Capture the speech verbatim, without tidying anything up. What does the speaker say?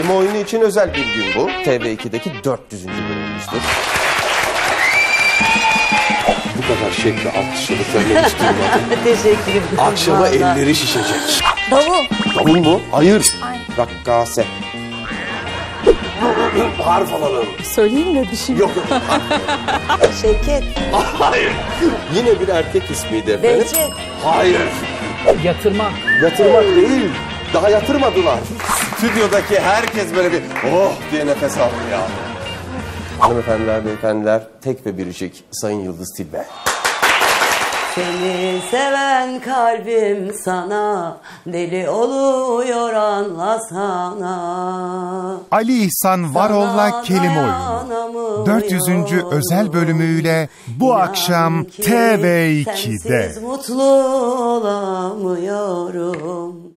Kelime oyunu için özel bir gün bu. T V iki'deki dört yüzüncü bölümümüzdür. Bu kadar şekli alkışladı söylemiş durmadım. Teşekkür ederim. Akşama vallahi. elleri şişecek. Davul. Davul mu? Hayır. Ay. Rakkase. Harf alalım. Söyleyeyim mi bir şey? Yok yok. Şevket. Hayır. Yine bir erkek ismiydi efendim. Behçet. Hayır. Yatırmak. Yatırmak değil. Daha yatırmadılar. Stüdyodaki herkes böyle bir oh diye nefes aldı ya. Hanımefendiler, beyefendiler, tek ve biricik Sayın Yıldız Tilbe. Seni seven kalbim sana deli oluyor anlasana. Ali İhsan Varol'la kelime oyunu. dört yüzüncü özel bölümüyle bu akşam T V iki'de. Sensiz mutlu olamıyorum.